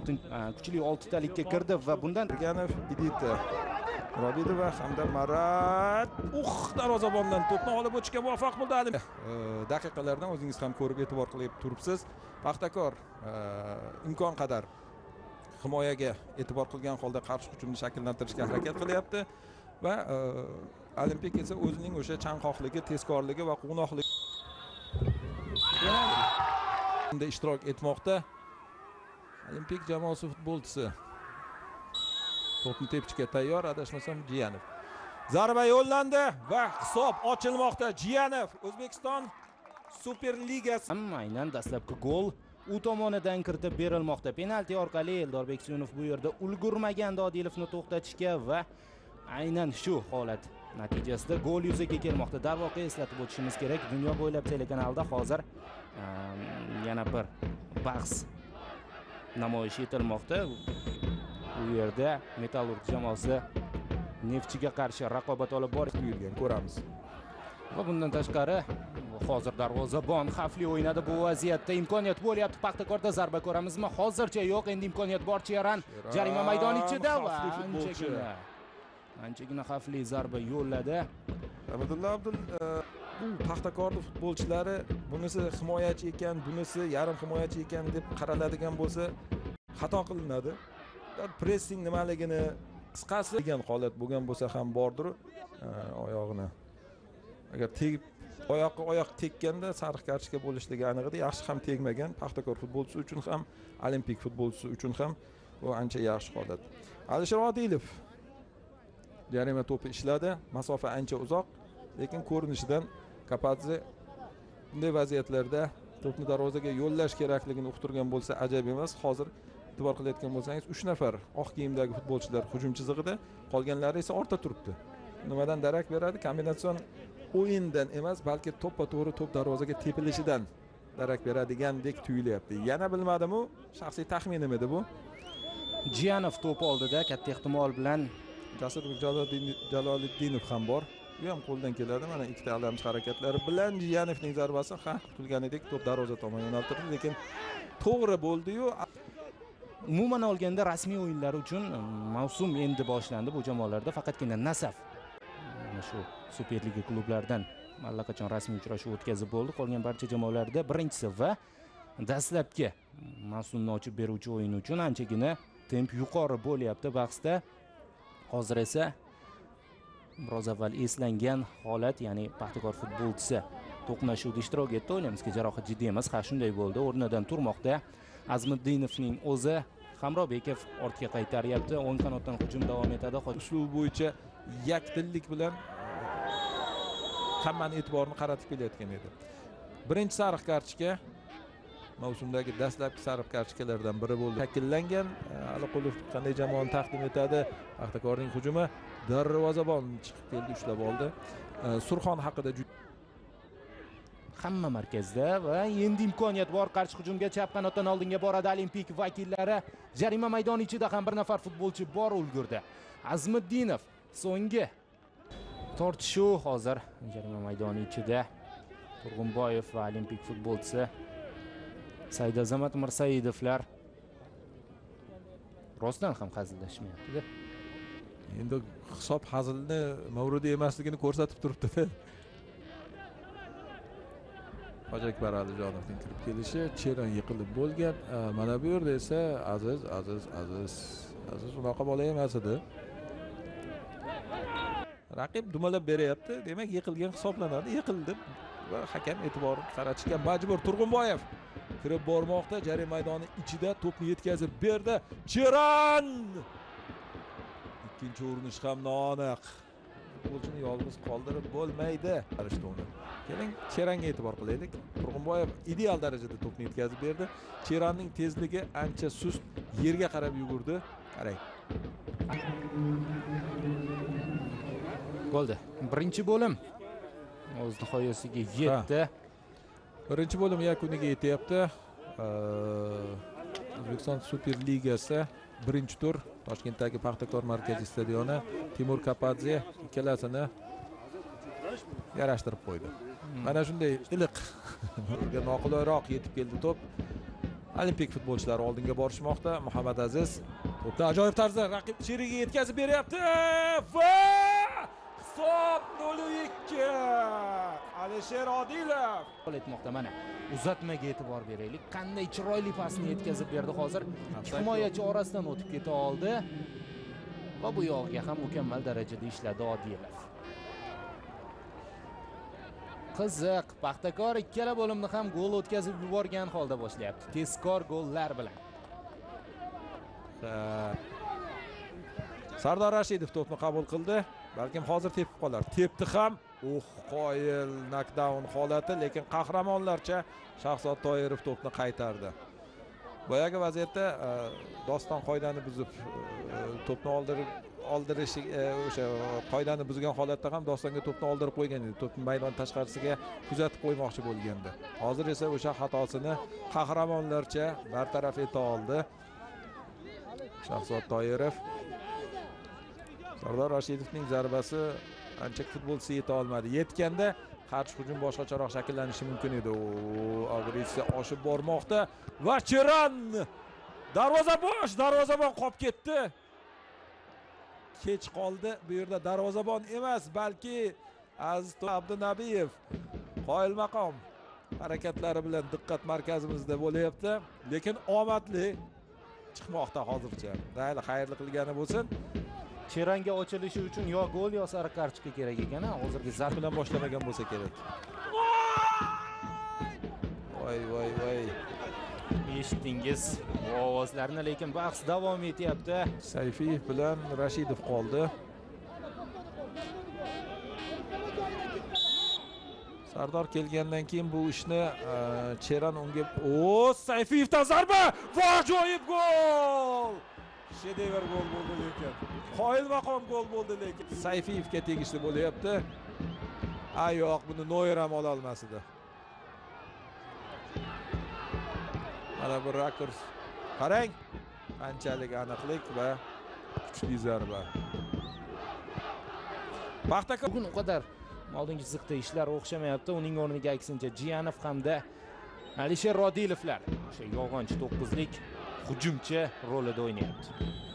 kuchli 6talikka kirdi va bundan Ganov, Idita, Robidova hamda Marat darvozabondan to'pni olib o'tishga muvaffaq bo'ldi. Daqiqalardan o'zingiz ham ko'rib e'tibor qilib turibsiz. Paxtakor imkon qadar himoyaga e'tibor qilgan holda qarshi hujumni shakllantirishga harakat qilyapti va Olimpik esa o'zining o'sha chanqoqligi, tezkorligi va quvnoqligi bunda ishtirok etmoqda. Olimpik jamoasi futbolchisi to'pni tepishga tayyor, adashmasam Jiyanov. Zarba yo'llandi va hisob ochilmoqda. Jiyanov O'zbekiston Superligasi. Aynan dastlabki gol u tomonidan kiritib berilmoqda. Penalti orqali Eldorbek Suyunov bu yerda ulgurmagan Dodilovni to'xtatishga va aynan shu holat natijasida gol yuzaga kelmoqda. Darvoqe eslatib o'tishimiz kerak, Dunyo bo'ylab telekanalda hozir yana bir bahs namoyish etilmoqda. Bu yerda Metallurg jamoasi Neftchiga qarshi raqobat olib borayotgan ko'ramiz. Va bundan tashqari hozir darvozabon xavfli o'ynadi. Bu vaziyatda imkoniyat bo'lyapti. Paxtakorda zarba ko'ramizmi? Hozircha yo'q. Endi imkoniyat bor. Cheran jarima maydoni ichida va anchagina xavfli zarba yo'lladi. Abdulla Abdul bu Paxtakorning futbolchilari bunisi himoyachi ekan, bunisi yarim himoyachi ekan deb qaraladigan bo'lsa xato qilinadi. Pressing nimaligini qisqasi degan holat bo'lgan bo'lsa ham bordir. Oyog'ini agar tegib oyoqqa oyoq tekkanda sariq kartochka bo'lishligi aniq edi. Yaxshi ham tegmagan. Paxtakor futbolchisi uchun ham, Olimpik futbolchisi uchun ham bu ancha yaxshi holat. Alisher Odilov jarima to'pi ishladi. Masofa ancha uzoq, lekin ko'rinishidan Kapadze bunday vaziyatlarda to'pni darvozaga yo'llash kerakligini uqtirgan bo'lsa ajab emas. Hozir e'tibor qilayotgan bo'lsangiz 3 nafar oq kiyimdagi futbolchilar hujum chizig'ida, qolganlari esa ortda turibdi. Nimadan darak beradi? Kombinatsion o'yindan emas, balki to'ppa-to'g'ri to'p darvozaga tepilishidan darak beradigandek tuyulyapti. Yana bilmadim-u, shaxsiy taxminim edi bu. Jiyanov to'p oldida katta ehtimol bilan Jasurbek Jaloliddinov ham bor. Bu ham qo'ldan keladi. Mana ikkita alamchi harakatlari bilan Jiyanovning zarbasi kutilganidek to'p darvoza tomon yo'naltirildi, lekin to'g'ri bo'ldi-yu. Umuman olganda rasmiy o'yinlar uchun mavsum endi boshlandi. Bu jamoalarda faqatgina Nasaf shu Superliga klublaridan allaqachon rasmiy uchrashuv o'tkazib bo'ldi. Qolgan barcha jamoalarda birinchisi va dastlabki mavsumni ochib beruvchi o'yin uchun anchagina temp yuqori bo'lyapti bahsda. Hozir esa biroz avval eslangan holat, ya'ni Paxtakor futbolchisi to'qnashuvda ishtirok etdi. O'ylaymizki, jarohat jiddiy emas. Ha, shunday bo'ldi. O'rnidan turmoqda. Azmiddinovning o'zi Hamrobekov ortga qaytaryapti. O'ng qanotdan hujum davom etadi. Uslub bo'yicha yakdillik bilan hammaning e'tiborini qaratib kelayotgan edi. Birinchi sariq kartochka mavsumdagi dastlabki sariq kartochkalardan biri bo'ldi. Shakllangan Aliqulov qanday jamoani taqdim etadi? Paxtakorning hujumi, darvozabon chiqib keldi, ushlab oldi. Surxon haqida hamma markazda va endi imkoniyat bor. Qarshi hujumga chap qanotdan oldinga boradi Olimpik vakillari. Jarima maydoni ichida ham bir nafar futbolchi bor ulgurdi. Azmiddinov so'nggi tortishuv hozir jarima maydoni ichida. Turg'unboyev va Olimpik futbolchisi Saidazamat Mirsaidovlar rostdan ham hazillashmayapti-da. Endi hisob hazilni Mavrudiy emasligini ko'rsatib turibdi-da. Hojiakbar Alijonovning kirib kelishi, Cheran yiqilib bo'lgan. Mana bu yerda esa Aziz unaqa bola emas edi. Raqib dumalab beryapti, demak yiqilgan hisoblanadi. Yiqildi va hakam e'tiborini qaratishga majbur. Turg'unboyev kirib bormoqda, jarima maydoni ichida to'pni yetkazib berdi. Cheran! Ikkinchi urinish ham noaniq. Futbolchini yolg'iz qoldirib bo'lmaydi. Keling, Cheranga e'tibor qilaylik. Turg'unboyev ideal darajada to'pni yetkazib berdi. Cheranning tezligi ancha sust, yerga qarab yugurdi. Qarang. Bo'ldi. Birinchi bo'lim o'z nihoyasiga yetdi. Birinchi bo'lim yakuniga yetyapti. O'zbekiston Superligasi birinchi tur Toshkentdagi Paxtakor markaziy stadioni. Timur Kapadze ikkalasini yarashtirib qo'ydi. Mana shunday iliq, noqulayroq yetib keldi to'p. Olimpik futbolchilari oldinga borishmoqda. Muhammad Aziz to'pni ajoyib tarzda raqib cherigiga yetkazib beryapti va hisob 0-2. Alisher Odilov gol etmoqda. Mana uzatmaga e'tibor beraylik. Qanday chiroyli pasni yetkazib berdi hozir. Ikki himoyachi orasidan o'tib keta oldi va bu yog'iga ham mukammal darajada ishladi Odilov. Qiziq, Paxtakor ikkala bo'limni ham gol o'tkazib yuborgan holda boshlayapti. Tezkor gollar bilan. Sardor Rashidov to'pni qabul qildi. Balkim hozir tepib qolar. Tepdi ham. Qoyil knockdown holati, lekin qahramonlarcha Shahzod Toyirov to'pni qaytardi. Boyagi vaziyatda Doston qoidani buzib to'pni oldirish o'sha qoidani buzgan holatda ham Dostonga to'pni oldirib qo'ygan edi. To'pni maydon tashqarisiga kuzatib qo'ymoqchi bo'lgandi. Hozir esa o'sha xatosini qahramonlarcha bartaraf eta oldi Shahzod Toyirov. Sardor Rashidovning zarbasi ancha futbolchisi yeta olmadi. Yetganda qarshi hujum boshqacharoq shakllanishi mumkin edi. Agressiya oshib bormoqda va Cheran darvozabon qolib ketdi. Kech qoldi. Bu yerda darvozabon emas, balki Aziz Abdunabiyev qoyilmaqom harakatlari bilan diqqat markazimizda bo'lyapti, lekin omadli chiqmoqda hozircha. Mayli, xayrli qilgani bo'lsin. Cheranga ochilishi uchun yo gol yo sariq kartochka kerak ekan. Hozirgi zarb bilan boshlamagan bo'lsa kerak. Voy. Eshitdingiz bu ovozlarni, lekin bahs davom etyapti. Sayfiyev bilan Rashidov qoldi. Sardor kelgandan keyin bu ishni Cheran unga Sayfiyevdan zarba va ajoyib gol! Shedevr gol bo'ldi lekin. Qoyilmaqom gol bo'ldi lekin. Sayfiyevga tegishli bo'lyapti. Yo'q, buni Noyer ham ola olmas edi. Mana bu rakurs. Qarang, qanchalik aniqlik va kuchli zarba. Paxtakor bugun u qadar oldingi chiziqda ishlar o'xshamayapti. Uning o'rniga aksincha Jiyanov hamda Alisher Rodilovlar o'sha yolg'onchi 9lik hujumchi rolida o'ynayapti.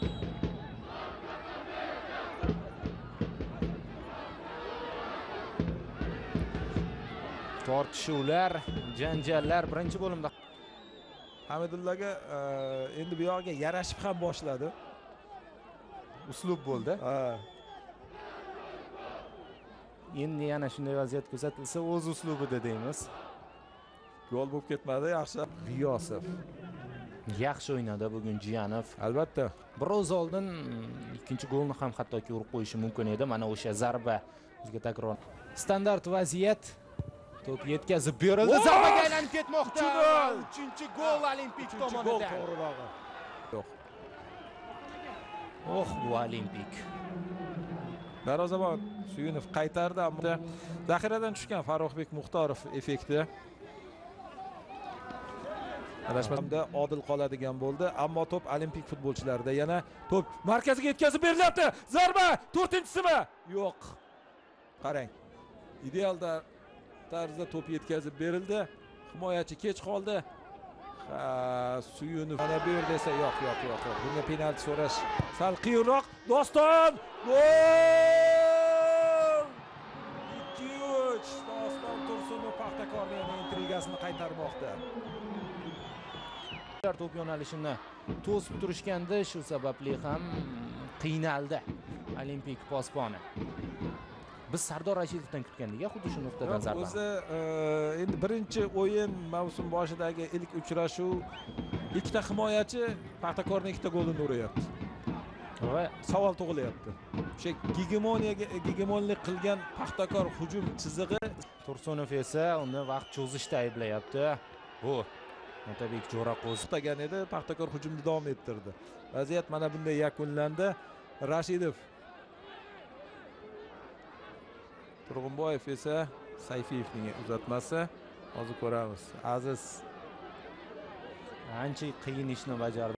Tortishuvlar, janjallar birinchi bo'limda Hamidullaga endi bu yoqqa yarashib ham boshladi. Uslub bo'ldi. Endi yana shunday vaziyat kuzatilsa, o'z uslubida deymiz. Gol bo'lib ketmadi, yaxshi. G'iyosov yaxshi o'ynadi bugun Jiyanov. Albatta. Biroz oldin ikkinchi golni ham hattoki urib qo'yishi mumkin edi. Mana o'sha zarba bizga takror. Standart vaziyat. To'p yetkazib berildi. Zarbaga aylanib ketmoqda. 3-gol Olimpik tomonidan. Yo'q. Bu Olimpik. Darvozabon Suyunov qaytardi, ammo zaxiradan tushgan Farruxbek Muxtorov effekti. Adashmamda Odil qoladigan bo'ldi, ammo to'p Olimpik futbolchilarida. Yana to'p markaziga yetkazib berilyapti. Zarba 4-chisimi? Yo'q. Qarang. Ideal tarzda to'p yetkazib berildi. Himoyachi kech qoldi. Suyunov mana bu yerda esa yo'q. Bunga penalti so'rash sal qiyinroq. Doston! Gol! 2-3. Doston Tursunov Paxtakorning intrigasini qaytarmoqda. To'p yo'nalishini to'sib turishganda, shu sababli ham qiynaldi Olimpik posboni. Biz Sardor Rashidovdan kutgandik, xuddi shu nuqtadan zarba. O'zi endi birinchi o'yin mavsum boshidagi ilk uchrashuv, ikkita himoyachi Paxtakorning ikkita golini uryapti. Va savol tug'ilyapti. O'sha gegemonlik qilgan Paxtakor hujum chizig'i, Tursunov esa uni vaqt cho'zishda ayblayapti. Bu Otabek Jo'raqo'z tagan edi, Paxtakor hujumni davom ettirdi. Vaziyat mana bunday yakunlandi. Rashidov Turg'unboyev esa Sayfiyevning uzatmasi. Hozir ko'ramiz. Aziz ancha qiyin ishni bajardi.